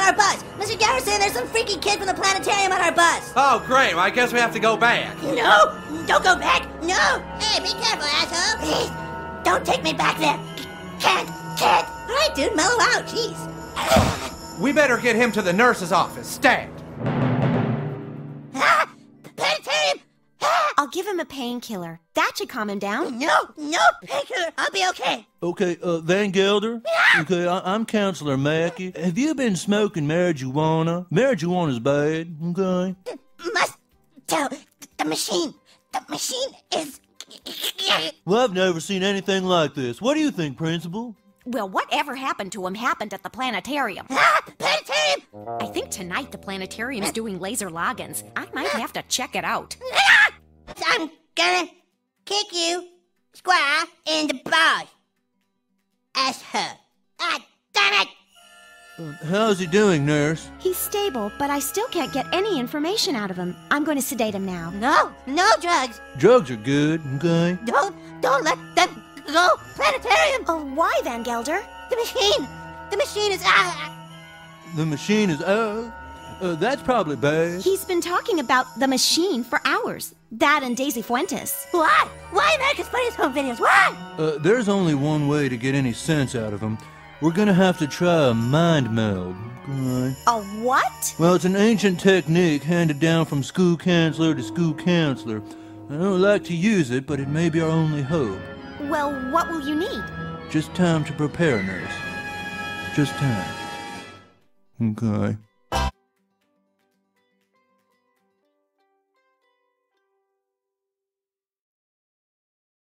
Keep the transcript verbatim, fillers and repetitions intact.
our bus. Mister Garrison, there's some freaky kid from the planetarium on our bus. Oh, great. Well, I guess we have to go back. No, don't go back. No. Hey, be careful, asshole. Please, don't take me back there. Can't, can't. All right, dude, mellow out. Jeez. We better get him to the nurse's office. Stat. Ah, planetarium. Ah. I'll give him a painkiller. That should calm him down. No, no painkiller. I'll be okay. Okay, uh, Van Gelder? Okay, I I'm Counselor McKee. Have you been smoking marijuana? Marijuana's bad, okay? Must tell the machine. The machine is... Well, I've never seen anything like this. What do you think, Principal? Well, whatever happened to him happened at the planetarium. Ah, planetarium! I think tonight the planetarium's doing laser logins. I might have to check it out. Ah! I'm gonna kick you square in the balls. Asshole. Ah, damn it! Uh, how's he doing, nurse? He's stable, but I still can't get any information out of him. I'm going to sedate him now. No, no drugs. Drugs are good, okay? Don't, don't let them go. Planetarium. Oh, why, Van Gelder? The machine. The machine is... Ah. The machine is... Uh, uh, that's probably bad. He's been talking about the machine for hours. That and Daisy Fuentes. Why? Why America's Funniest Home Videos? Why? Uh, there's only one way to get any sense out of him. We're gonna have to try a mind meld. Okay. A what? Well, it's an ancient technique handed down from school counselor to school counselor. I don't like to use it, but it may be our only hope. Well, what will you need? Just time to prepare, nurse. Just time. Okay.